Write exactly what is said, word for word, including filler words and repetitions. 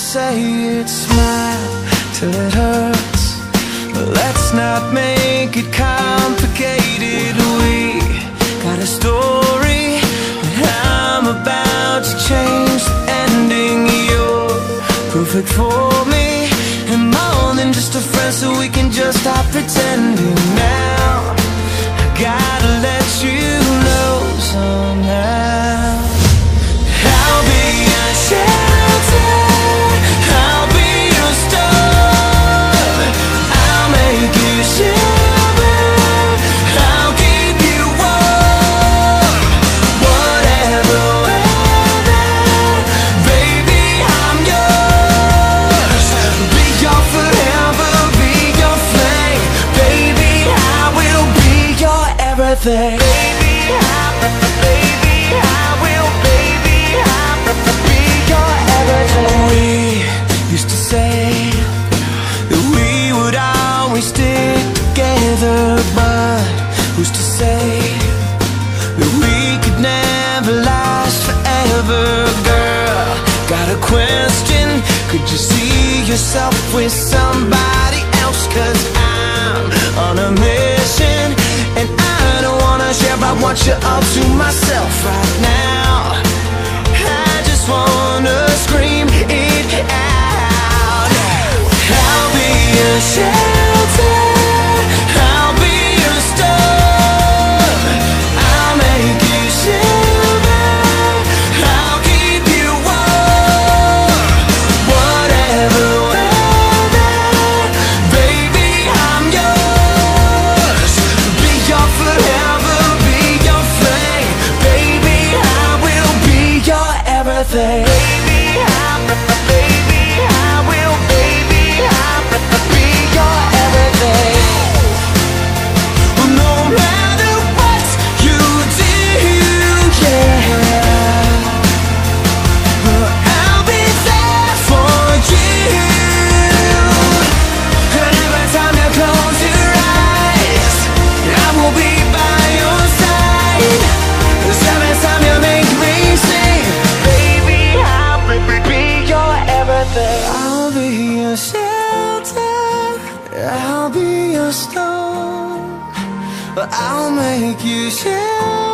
say it, smile till it hurts. Let's not make it complicated. We got a story that I'm about to change the ending. You're perfect for me, and more than just a friend, so we can just stop pretending now. I gotta let you know somehow. I'll be your shelter, I'll be your storm. I'll make you shiver, I'll keep you warm. Whatever weather, baby, I'm yours. Be your forever, be your flame. Baby, I will be your everything. Baby, I, baby, I will, baby, I be your everything. We used to say that we would always stick together, but who's to say that we could never last forever? Girl, got a question, could you see yourself with somebody else? Cause I'm on a mission, and I don't wanna share, I want you all to myself right now. I just wanna scream it out. I'll be your shelter, I'll be your storm. I'll make you shiver, I'll keep you warm. Whatever weather, baby, I'm yours. Be your forever, be your flame. Baby, I will be your everything. Baby, I, baby, I will, baby, I be your everything. No matter what you do, yeah, I'll be there for you. And every time you close your eyes, I will be by your side. Cause every time you make me sing, baby, I'll be your everything. I'll be your shelter, I'll be your storm. I'll make you shiver.